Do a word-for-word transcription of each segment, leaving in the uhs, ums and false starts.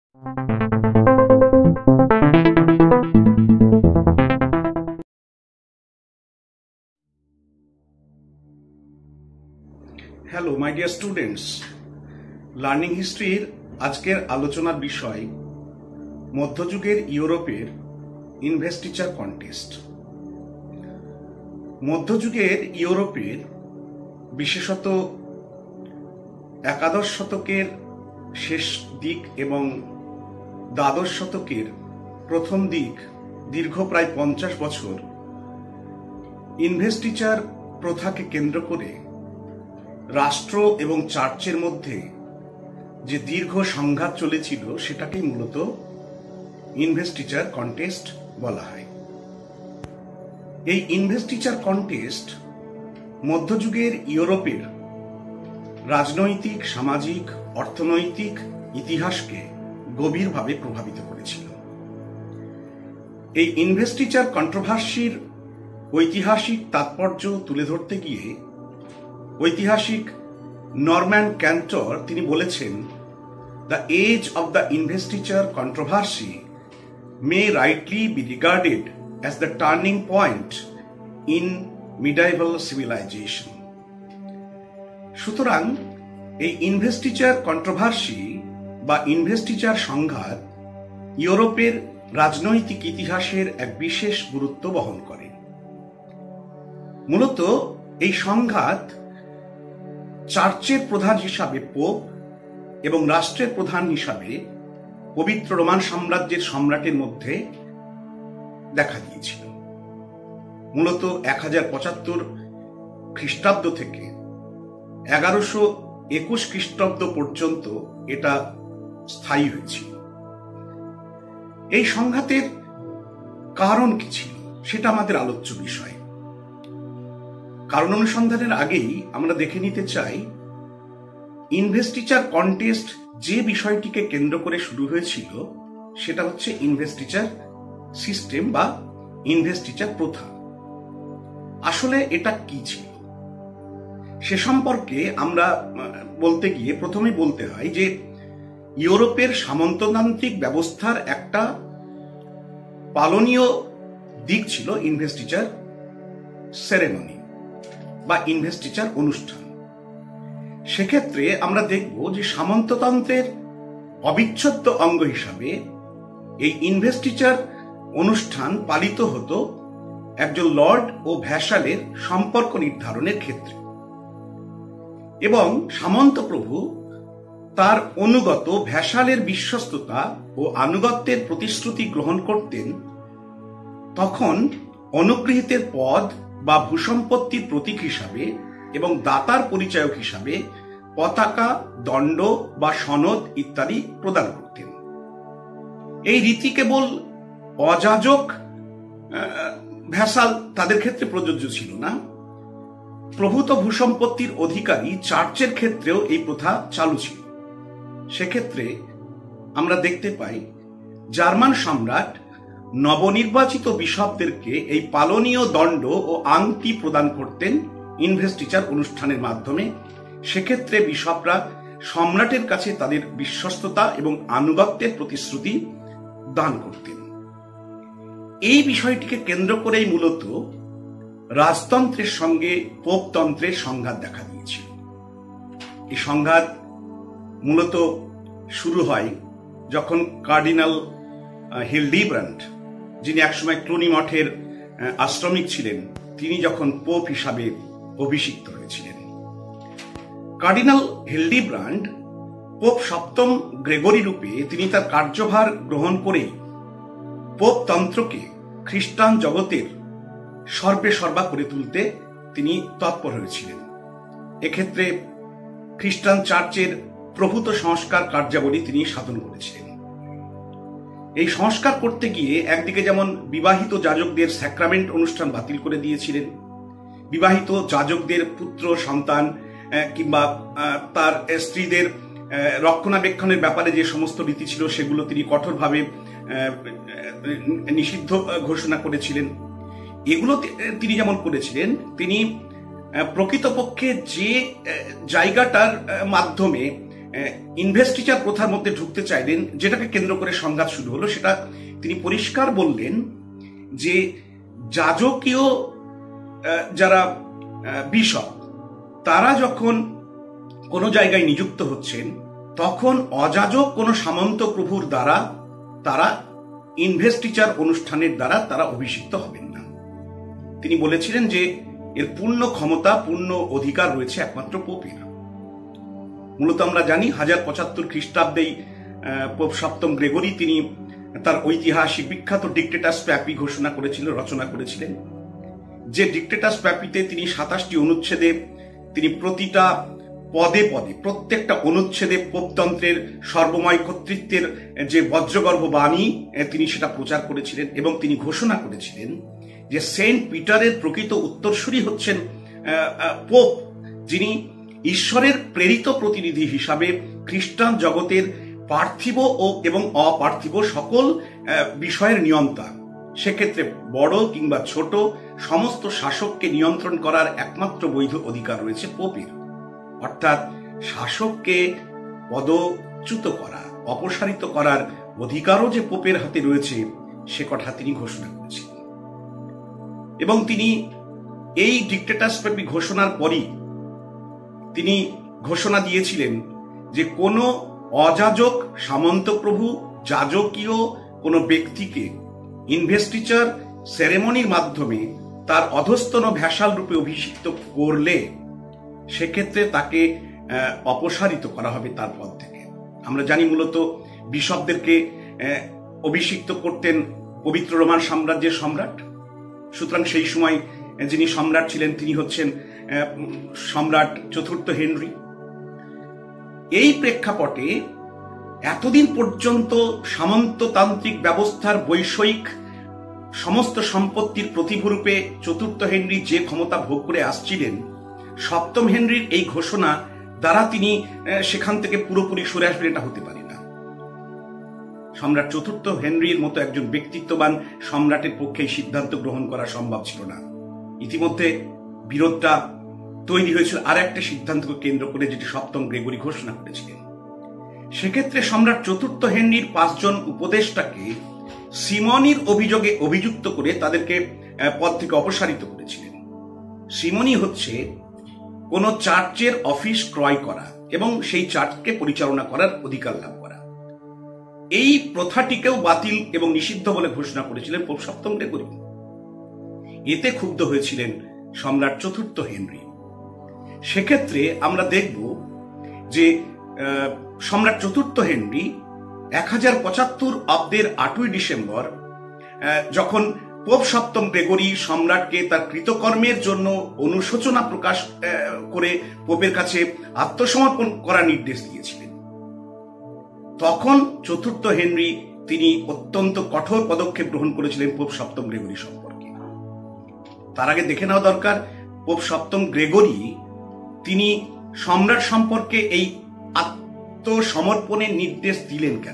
Hello my dear students, learning হিস্ট্রির আজকের আলোচনার বিষয় মধ্যযুগের ইউরোপের ইনভেস্টিচার কন্টেস্ট। মধ্যযুগের ইউরোপের বিশেষত একাদশ শতকের শেষ দিক এবং দ্বাদশ শতকের প্রথম দিক দীর্ঘ প্রায় পঞ্চাশ বছর ইনভেস্টিচার প্রথাকে কেন্দ্র করে রাষ্ট্র এবং চার্চের মধ্যে যে দীর্ঘ সংঘাত চলেছিল সেটাকেই মূলত ইনভেস্টিচার কন্টেস্ট বলা হয়। এই ইনভেস্টিচার কন্টেস্ট মধ্যযুগের ইউরোপের রাজনৈতিক, সামাজিক, অর্থনৈতিক ইতিহাসকে গভীরভাবে প্রভাবিত করেছিল। এই ইনভেস্টিচার কন্ট্রোভার্সির ঐতিহাসিক তাৎপর্য তুলে ধরতে গিয়ে ঐতিহাসিক নরম্যান ক্যান্টর তিনি বলেছেন, the age of the investiture controversy may rightly be regarded as the turning point in medieval civilisation. সুতরাং এই ইনভেস্টিচার কন্ট্রোভার্সি বা ইনভেস্টিচার সংঘাত ইউরোপের রাজনৈতিক ইতিহাসের এক বিশেষ গুরুত্ব বহন করে। মূলত এই সংঘাত চার্চের প্রধান হিসাবে পোপ এবং রাষ্ট্রের প্রধান হিসাবে পবিত্র রোমান সাম্রাজ্যের সম্রাটের মধ্যে দেখা দিয়েছিল। মূলত এক হাজার পঁচাত্তর খ্রিস্টাব্দ থেকে এগারোশো একুশ খ্রিস্টাব্দ পর্যন্ত এটা স্থায়ী হয়েছিল। এই সংঘাতের কারণ কি ছিল সেটা আমাদের আলোচ্য বিষয়। কারণ অনুসন্ধানের আগেই আমরা দেখে নিতে চাই ইনভেস্টিচার কন্টেস্ট যে বিষয়টিকে কেন্দ্র করে শুরু হয়েছিল সেটা হচ্ছে ইনভেস্টিচার সিস্টেম বা ইনভেস্টিচার প্রথা। আসলে এটা কি ছিল সে সম্পর্কে আমরা বলতে গিয়ে প্রথমে বলতে হয় যে ইউরোপের সামন্ততান্ত্রিক ব্যবস্থার একটা পালনীয় দিক ছিল ইনভেস্টিচার সেরেমনি বা ইনভেস্টিচার অনুষ্ঠান। সেক্ষেত্রে আমরা দেখব যে সামন্ততন্ত্রের অবিচ্ছেদ্য অঙ্গ হিসাবে এই ইনভেস্টিচার অনুষ্ঠান পালিত হতো একজন লর্ড ও ভ্যাসালের সম্পর্ক নির্ধারণের ক্ষেত্রে, এবং সামন্ত প্রভু তার অনুগত ভ্যাসালের বিশ্বস্ততা ও আনুগত্যের প্রতিশ্রুতি গ্রহণ করতেন। তখন অনুগৃহীতের পদ বা ভূসম্পত্তির প্রতীক হিসাবে এবং দাতার পরিচায়ক হিসাবে পতাকা, দণ্ড বা সনদ ইত্যাদি প্রদান করতেন। এই রীতি কেবল অযাজক ভ্যাসাল তাদের ক্ষেত্রে প্রযোজ্য ছিল না, প্রভূত ভূসম্পত্তির অধিকারী চার্চের ক্ষেত্রেও এই প্রথা চালু ছিল। সেক্ষেত্রে আমরা দেখতে পাই জার্মান সম্রাট নবনির্বাচিত বিশপদেরকে এই পালনীয় দণ্ড ও আংটি প্রদান করতেন ইনভেস্টিচার অনুষ্ঠানের মাধ্যমে। সেক্ষেত্রে বিশপরা সম্রাটের কাছে তাদের বিশ্বস্ততা এবং আনুগত্যের প্রতিশ্রুতি দান করতেন। এই বিষয়টিকে কেন্দ্র করেই মূলত রাজতন্ত্রের সঙ্গে পোপতন্ত্রের সংঘাত দেখা দিয়েছিল। এই সংঘাত মূলত শুরু হয় যখন কার্ডিনাল হিলডিব্রান্ড, যিনি একসময় ক্লুনি মঠের আশ্রমিক ছিলেন, তিনি যখন পোপ হিসাবে অভিষিক্ত হয়েছিলেন। কার্ডিনাল হিলডিব্রান্ড পোপ সপ্তম গ্রেগরি রূপে তিনি তার কার্যভার গ্রহণ করেই পোপতন্ত্রকে খ্রিস্টান জগতের সর্বে সর্বা করে তুলতে তিনি তৎপর হয়েছিলেন। এক্ষেত্রে খ্রিস্টান চার্চের প্রভূত সংস্কার কার্যাবলী তিনি সাধন করেছিলেন। এই সংস্কার করতে গিয়ে একদিকে যেমন বিবাহিত যাজকদের স্যাক্রামেন্ট অনুষ্ঠান বাতিল করে দিয়েছিলেন, বিবাহিত যাজকদের পুত্র সন্তান কিংবা তার স্ত্রীদের রক্ষণাবেক্ষণের ব্যাপারে যে সমস্ত রীতি ছিল সেগুলো তিনি কঠোরভাবে নিষিদ্ধ ঘোষণা করেছিলেন। এগুলো তিনি যেমন করেছিলেন, তিনি প্রকৃতপক্ষে যে জায়গাটার মাধ্যমে ইনভেস্টিচার প্রথার মধ্যে ঢুকতে চাইলেন, যেটাকে কেন্দ্র করে সংঘাত শুরু হলো। সেটা তিনি পরিষ্কার বললেন যে যাজকীয় যারা বিশপ তারা যখন কোনো জায়গায় নিযুক্ত হচ্ছেন, তখন অযাজক কোনো সামন্ত প্রভুর দ্বারা তারা ইনভেস্টিচার অনুষ্ঠানের দ্বারা তারা অভিষিক্ত হবেন না। তিনি বলেছিলেন যে এর পূর্ণ ক্ষমতা, পূর্ণ অধিকার রয়েছে একমাত্র পোপের। মূলত আমরা জানি হাজার পঁচাত্তর খ্রিস্টাব্দেই পোপ সপ্তম গ্রেগরি তিনি তার ঐতিহাসিক বিখ্যাত ডিক্টেটাস প্যাপি ঘোষণা করেছিল, রচনা করেছিলেন। যে ডিক্টেটাস প্যাপিতে তিনি সাতাশটি অনুচ্ছেদে তিনি প্রতিটা পদে পদে প্রত্যেকটা অনুচ্ছেদে পোপতন্ত্রের সর্বময় কর্তৃত্বের যে বজ্রগর্ভ বাণী তিনি সেটা প্রচার করেছিলেন, এবং তিনি ঘোষণা করেছিলেন যে সেন্ট পিটারের প্রকৃত উত্তরসূরি হচ্ছেন পোপ, যিনি ঈশ্বরের প্রেরিত প্রতিনিধি হিসাবে খ্রিস্টান জগতের পার্থিব ও এবং অপার্থিব সকল বিষয়ের নিয়ন্তা। সেক্ষেত্রে বড় কিংবা ছোট সমস্ত শাসককে নিয়ন্ত্রণ করার একমাত্র বৈধ অধিকার রয়েছে পোপের। অর্থাৎ শাসককে পদচ্যুত করা, অপসারিত করার অধিকারও যে পোপের হাতে রয়েছে সে কথা তিনি ঘোষণা করেছিলেন। এবং তিনি এই ডিক্টেটাস প্যাপি ঘোষণার পরই তিনি ঘোষণা দিয়েছিলেন যে কোনো অযাজক সামন্তপ্রভু যাজকীয় কোনো ব্যক্তিকে ইনভেস্টিচার সেরেমনির মাধ্যমে তার অধস্তন ভ্যাসাল রূপে অভিষিক্ত করলে সেক্ষেত্রে তাকে অপসারিত করা হবে তার পদ থেকে। আমরা জানি মূলত বিশপদেরকে অভিষিক্ত করতেন পবিত্র রোমান সাম্রাজ্যের সম্রাট। সুতরাং সেই সময় যিনি সম্রাট ছিলেন তিনি হচ্ছেন সম্রাট চতুর্থ হেনরি। এই প্রেক্ষাপটে এতদিন পর্যন্ত সামন্ততান্ত্রিক ব্যবস্থার বৈষয়িক সমস্ত সম্পত্তির প্রতিভূরূপে চতুর্থ হেনরি যে ক্ষমতা ভোগ করে আসছিলেন, সপ্তম হেনরির এই ঘোষণা দ্বারা তিনি সেখান থেকে পুরোপুরি সরে আসবেন এটা হতে পারে না। সম্রাট চতুর্থ হেনরির মতো একজন ব্যক্তিত্ববান সম্রাটের পক্ষে সিদ্ধান্ত গ্রহণ করা সম্ভব ছিল না। ইতিমধ্যে বিরোধটা তৈরি হয়েছিল আর একটা সিদ্ধান্তকে কেন্দ্র করে, যেটি সপ্তম গ্রেগরি ঘোষণা করেছিলেন। সেক্ষেত্রে সম্রাট চতুর্থ হেনরির পাঁচজন উপদেষ্টাকে সিমনির অভিযোগে অভিযুক্ত করে তাদেরকে পদ থেকে অপসারিত করেছিলেন। সিমনি হচ্ছে কোন চার্চের অফিস ক্রয় করা এবং সেই চার্চকে পরিচালনা করার অধিকার লাভ করা। এই প্রথাটিকেও বাতিল এবং নিষিদ্ধ বলে ঘোষণা করেছিলেন পোপ সপ্তম গ্রেগরি। এতে ক্ষুব্ধ হয়েছিলেন সম্রাট চতুর্থ হেনরি। সেক্ষেত্রে আমরা দেখব যে সম্রাট চতুর্থ হেনরি এক হাজার পঁচাত্তর অব্দের আটই ডিসেম্বর যখন পোপ সপ্তম গ্রেগরি সম্রাটকে তার কৃতকর্মের জন্য অনুশোচনা প্রকাশ করে পোপের কাছে আত্মসমর্পণ করার নির্দেশ দিয়েছিলেন, তখন চতুর্থ হেনরি তিনি অত্যন্ত কঠোর পদক্ষেপ গ্রহণ করেছিলেন পোপ সপ্তম গ্রেগরি সম্পর্কে। তার আগে দেখে নেওয়া দরকার পোপ সপ্তম গ্রেগরি তিনি সম্রাট সম্পর্কে এই আত্মসমর্পণের নির্দেশ দিলেন কেন?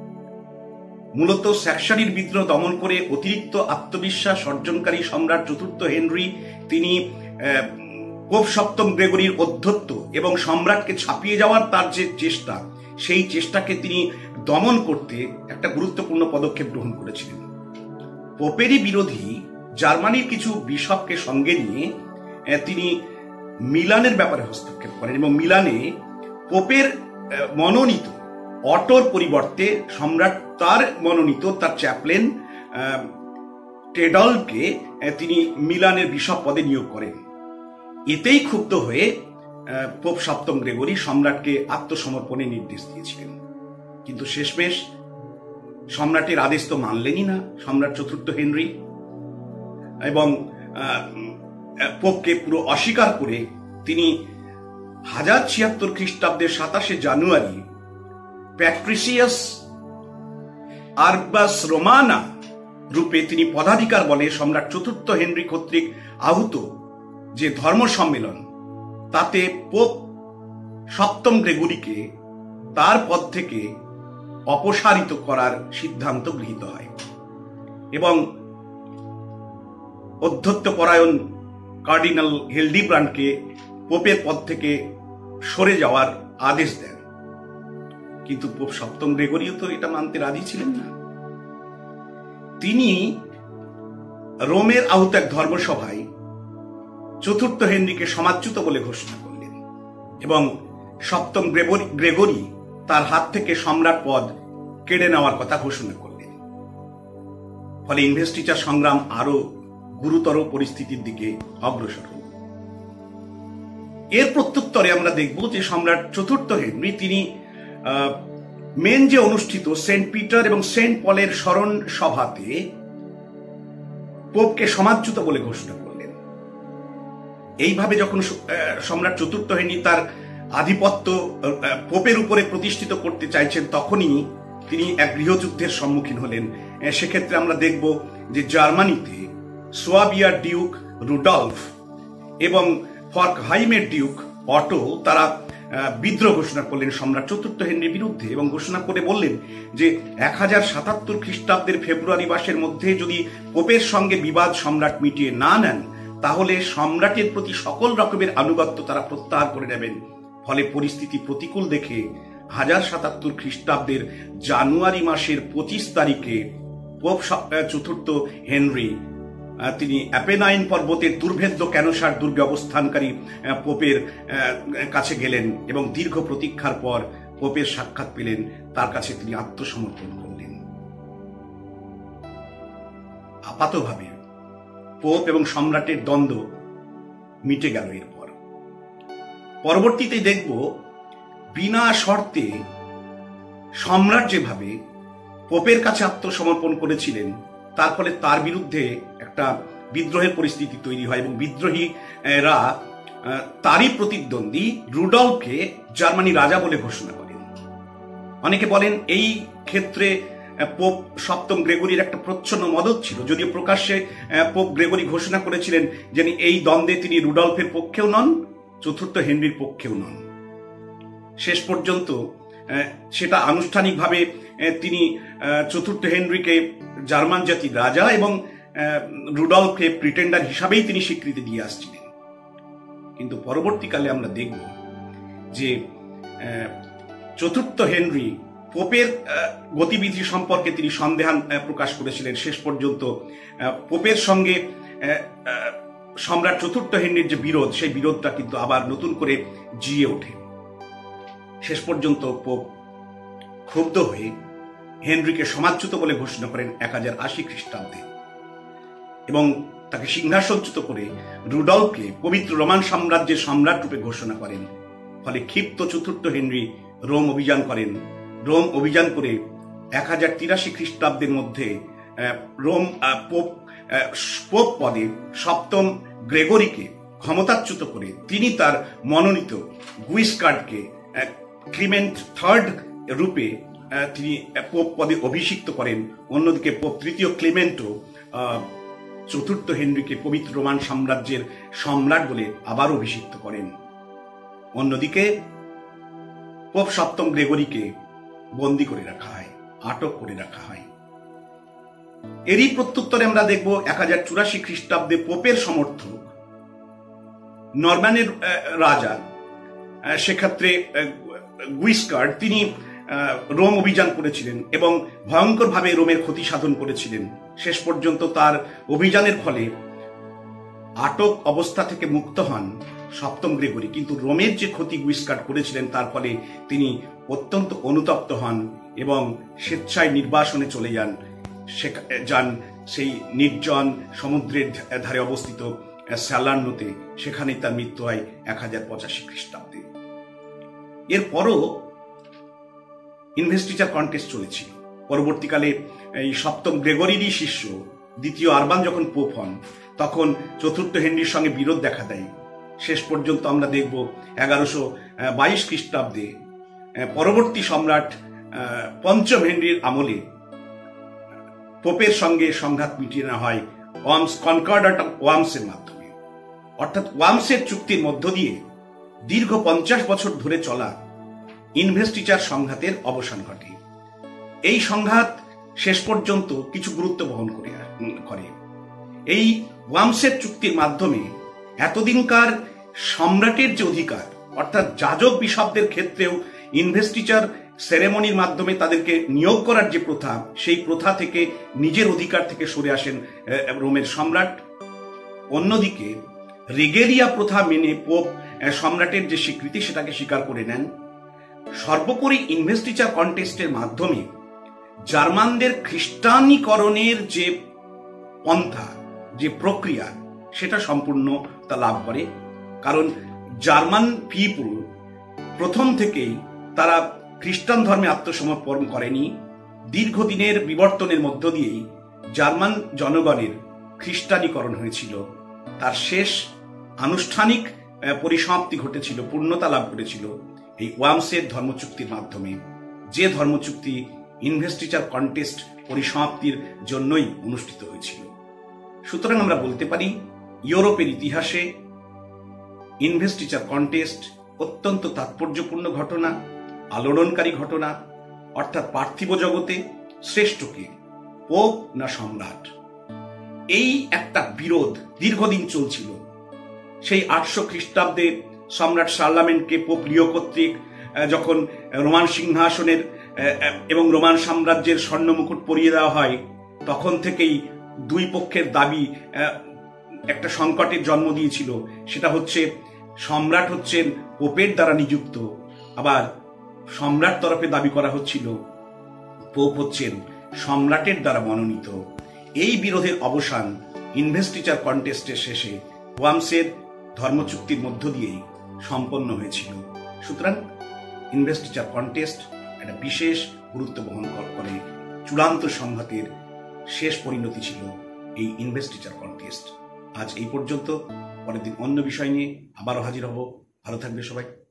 মূলত স্যাক্সনির বিদ্রোহ দমন করে অতিরিক্ত আত্মবিশ্বাস অর্জনকারী সম্রাট চতুর্থ হেনরি তিনি পোপ সপ্তম গ্রেগরির অধ্যত্ব এবং সম্রাটকে ছাপিয়ে যাওয়ার তার যে চেষ্টা, সেই চেষ্টাকে তিনি দমন করতে একটা গুরুত্বপূর্ণ পদক্ষেপ গ্রহণ করেছিলেন। পোপেরই বিরোধী জার্মানির কিছু বিশপকে সঙ্গে নিয়ে তিনি মিলানের ব্যাপারে হস্তক্ষেপ করেন এবং মিলানে পোপের মনোনীত অটোর পরিবর্তে সম্রাট তার মনোনীত তার চ্যাপলেন টেডলকে তিনি মিলানের বিশপ পদে নিয়োগ করেন। এতেই ক্ষুব্ধ হয়ে পোপ সপ্তম গ্রেগরি সম্রাটকে আত্মসমর্পণের নির্দেশ দিয়েছিলেন, কিন্তু শেষমেশ সম্রাটের আদেশ তো মানলেনই না সম্রাট চতুর্থ হেনরি এবং পোপকে পুরো অস্বীকার করে তিনি হাজার ছিয়াত্তর খ্রিস্টাব্দের সাতাশে জানুয়ারি প্যাট্রিসিয়াস আরবাস রোমানা রূপে তিনি পদাধিকার বলে সম্রাট চতুর্থ হেনরি কর্তৃক আহুত যে ধর্ম সম্মেলন, তাতে পোপ সপ্তম গ্রেগরিকে তার পদ থেকে অপসারিত করার সিদ্ধান্ত গৃহীত হয় এবং অধ্যত্বপরায়ণ কার্ডিনাল হিলডিব্রান্ডকে পোপের পদ থেকে সরে যাওয়ার আদেশ দেন। কিন্তু পোপ সপ্তম গ্রেগরিও তো এটা মানতে রাজি ছিলেন না। তিনি রোমের আহুত এক ধর্মসভায় চতুর্থ হেনরিকে সমাজ্যুত বলে ঘোষণা করলেন এবং সপ্তম গ্রেগরি তার হাত থেকে সম্রাট পদ কেড়ে নেওয়ার কথা ঘোষণা করলেন। ফলে ইনভেস্টিচার সংগ্রাম আরো গুরুতর পরিস্থিতির দিকে অগ্রসর হল। এর প্রত্যুত্তরে আমরা দেখব যে সম্রাট চতুর্থ হেনরি তিনি মেন যে অনুষ্ঠিত সেন্ট পিটার এবং সেন্ট পলের স্মরণ সভাতে পোপকে সমাজ্যুত বলে ঘোষণা করলেন। এইভাবে যখন সম্রাট চতুর্থ হেনরি তার আধিপত্য পোপের উপরে প্রতিষ্ঠিত করতে চাইছেন, তখনই তিনি এক গৃহযুদ্ধের সম্মুখীন হলেন। সেক্ষেত্রে আমরা দেখব যে জার্মানিতে সোয়াবিয়ার ডিউক রুডলফ এবং ফর্কহাইমের ডিউক অটো তারা বিদ্রোহ ঘোষণা করলেন সম্রাট চতুর্থ হেনরির বিরুদ্ধে এবং ঘোষণা করে বললেন যে এক হাজার সাতাত্তর খ্রিস্টাব্দের ফেব্রুয়ারি মাসের মধ্যে যদি পোপের সঙ্গে বিবাদ সম্রাট মিটিয়ে না নেন, তাহলে সম্রাটের প্রতি সকল রকমের আনুগত্য তারা প্রত্যাহার করে নেবেন। ফলে পরিস্থিতি প্রতিকূল দেখে হাজার সাতাত্তর খ্রিস্টাব্দের জানুয়ারি মাসের পঁচিশ তারিখে পোপ চতুর্থ হেনরি তিনি অ্যাপেনাইন পর্বতের দুর্ভেদ্য ক্যানোসার দুর্গে অবস্থানকারী পোপের কাছে গেলেন এবং দীর্ঘ প্রতীক্ষার পর পোপের সাক্ষাৎ পেলেন। তার কাছে তিনি আত্মসমর্পণ করলেন। আপাতভাবে পোপ এবং সম্রাটের দ্বন্দ্ব মিটে গেল। এরপর পরবর্তীতে দেখব বিনা শর্তে সম্রাট যেভাবে পোপের কাছে আত্মসমর্পণ করেছিলেন, তার ফলে তার বিরুদ্ধে একটা বিদ্রোহের পরিস্থিতি তৈরি হয় এবং বিদ্রোহীরা তারই প্রতিদ্বন্দ্বী রুডলফকে জার্মানি রাজা বলে ঘোষণা করেন। অনেকে বলেন এই ক্ষেত্রে পোপ সপ্তম গ্রেগরির একটা প্রচ্ছন্ন মদত ছিল, যদিও প্রকাশ্যে পোপ গ্রেগরি ঘোষণা করেছিলেন যে এই দ্বন্দ্বে তিনি রুডলফের পক্ষেও নন, চতুর্থ হেনরির পক্ষেও নন। শেষ পর্যন্ত সেটা আনুষ্ঠানিকভাবে তিনি চতুর্থ হেনরিকে জার্মান জাতির রাজা এবং রুডলফকে প্রিটেন্ডার হিসাবেই তিনি স্বীকৃতি দিয়ে আসছিলেন। কিন্তু পরবর্তীকালে আমরা দেখব যে চতুর্থ হেনরি পোপের গতিবিধি সম্পর্কে তিনি সন্দেহান প্রকাশ করেছিলেন। শেষ পর্যন্ত পোপের সঙ্গে সম্রাট চতুর্থ হেনরির যে বিরোধ, সেই বিরোধটা কিন্তু আবার নতুন করে জিয়ে ওঠে। শেষ পর্যন্ত পোপ ক্ষুব্ধ হয়ে হেনরিকে সমাজ্যুত বলে ঘোষণা করেন এক হাজার আশি খ্রিস্টাব্দে এবং তাকে সিংহাসনচ্যুত করে রুডলফকে পবিত্র রোমান সাম্রাজ্যের সম্রাট রূপে ঘোষণা করেন। ফলে ক্ষিপ্ত চতুর্থ হেনরি রোম অভিযান করেন। রোম অভিযান করে এক হাজার তিরাশি খ্রিস্টাব্দের মধ্যে রোম পোপ পোপ পদে সপ্তম গ্রেগরিকে ক্ষমতাচ্যুত করে তিনি তার মনোনীত গুইসকার্ডকে ক্লিমেন্ট থার্ড রূপে তিনি পোপ পদে অভিষিক্ত করেন। অন্যদিকে পোপ তৃতীয় ক্লেমেন্টও চতুর্থ হেনরিকে পবিত্র রোমান সাম্রাজ্যের সম্রাট বলে আবার অভিষিক্ত করেন। অন্যদিকে পোপ সপ্তম গ্রেগরিকে বন্দী করে রাখা হয়, আটক করে রাখা হয়। এরই প্রত্যুত্তরে আমরা দেখব এক হাজার চুরাশি খ্রিস্টাব্দে পোপের সমর্থক নরম্যানের রাজা, সেক্ষেত্রে গুইসকার্ড, তিনি রোম অভিযান করেছিলেন এবং ভয়ঙ্করভাবে রোমের ক্ষতি সাধন করেছিলেন। শেষ পর্যন্ত তার অভিযানের ফলে আটক অবস্থা থেকে মুক্ত হন সপ্তম গ্রেগরি, কিন্তু রোমের যে ক্ষতি গুইসকার্ড করেছিলেন তার ফলে তিনি অত্যন্ত অনুতপ্ত হন এবং স্বেচ্ছায় নির্বাসনে চলে যান যান সেই নির্জন সমুদ্রের ধারে অবস্থিত স্যালার্নোতে। সেখানে তার মৃত্যু হয় এক হাজার পঁচাশি খ্রিস্টাব্দে। এরপরও ইনভেস্টিচার কন্টেস্ট চলেছিল। পরবর্তীকালে এই সপ্তম গ্রেগরিরই শিষ্য দ্বিতীয় আরবান যখন পোপ হন, তখন চতুর্থ হেনরির সঙ্গে বিরোধ দেখা দেয়। শেষ পর্যন্ত আমরা দেখব এগারোশো বাইশ খ্রিস্টাব্দে পরবর্তী সম্রাট পঞ্চম হেনরির আমলে পোপের সঙ্গে সংঘাত মিটিয়ে নেওয়া হয় ওয়ার্মস কনকর্ডাট অফ ওয়ার্মসের মাধ্যমে। অর্থাৎ ওয়ার্মসের চুক্তির মধ্য দিয়ে দীর্ঘ পঞ্চাশ বছর ধরে চলা ইনভেস্টিচার সংঘাতের অবসান ঘটে। এই সংঘাত শেষ পর্যন্ত কিছু গুরুত্ব বহন করে। এই ওয়ার্মসের চুক্তির মাধ্যমে এতদিনকার সম্রাটের যে অধিকার, অর্থাৎ যাজক বিশপদের ক্ষেত্রেও ইনভেস্টিচার সেরেমনির মাধ্যমে তাদেরকে নিয়োগ করার যে প্রথা, সেই প্রথা থেকে নিজের অধিকার থেকে সরে আসেন রোমের সম্রাট। অন্যদিকে রেগেরিয়া প্রথা মেনে পোপ সম্রাটের যে স্বীকৃতি সেটাকে স্বীকার করে নেন। সর্বোপরি ইনভেস্টিচার কন্টেস্টের মাধ্যমে জার্মানদের খ্রিস্টানীকরণের যে পন্থা, যে প্রক্রিয়া, সেটা সম্পূর্ণতা লাভ করে। কারণ জার্মান পিপল প্রথম থেকেই তারা খ্রিস্টান ধর্মে আত্মসমর্পণ করেনি। দীর্ঘদিনের বিবর্তনের মধ্য দিয়েই জার্মান জনগণের খ্রিস্টানীকরণ হয়েছিল। তার শেষ আনুষ্ঠানিক পরিসমাপ্তি ঘটেছিল, পূর্ণতা লাভ করেছিল এই ওয়ার্মসের ধর্মচুক্তির মাধ্যমে, যে ধর্মচুক্তি ইনভেস্টিচার কন্টেস্ট পরিসমাপ্তির জন্যই অনুষ্ঠিত হয়েছিল। সুতরাং আমরা বলতে পারি ইউরোপের ইতিহাসে ইনভেস্টিচার কন্টেস্ট অত্যন্ত তাৎপর্যপূর্ণ ঘটনা, আলোড়নকারী ঘটনা। অর্থাৎ পার্থিব জগতে শ্রেষ্ঠকে, পোপ না সম্রাট, এই একটা বিরোধ দীর্ঘদিন চলছিল। সেই আটশো খ্রিস্টাব্দে সম্রাট শার্লামেনকে পোপ লিও কর্তৃক যখন রোমান সিংহাসনের এবং রোমান সাম্রাজ্যের স্বর্ণ মুকুট পরিয়ে দেওয়া হয়, তখন থেকেই দুই পক্ষের দাবি একটা সংকটের জন্ম দিয়েছিল। সেটা হচ্ছে সম্রাট হচ্ছেন পোপের দ্বারা নিযুক্ত, আবার সম্রাট তরফে দাবি করা হচ্ছিল পোপ হচ্ছেন সম্রাটের দ্বারা মনোনীত। এই বিরোধের অবসান ইনভেস্টিচার কন্টেস্টের শেষে ওয়ার্মসের ধর্মচুক্তির মধ্য দিয়েই সম্পন্ন হয়েছিল। সুতরাং ইনভেস্টিচার কন্টেস্ট একটা বিশেষ গুরুত্ব বহন করে। চূড়ান্ত সংঘাতের শেষ পরিণতি ছিল এই ইনভেস্টিচার কন্টেস্ট। আজ এই পর্যন্ত, পরের দিন অন্য বিষয় নিয়ে আবারও হাজির হব। ভালো থাকবে সবাই।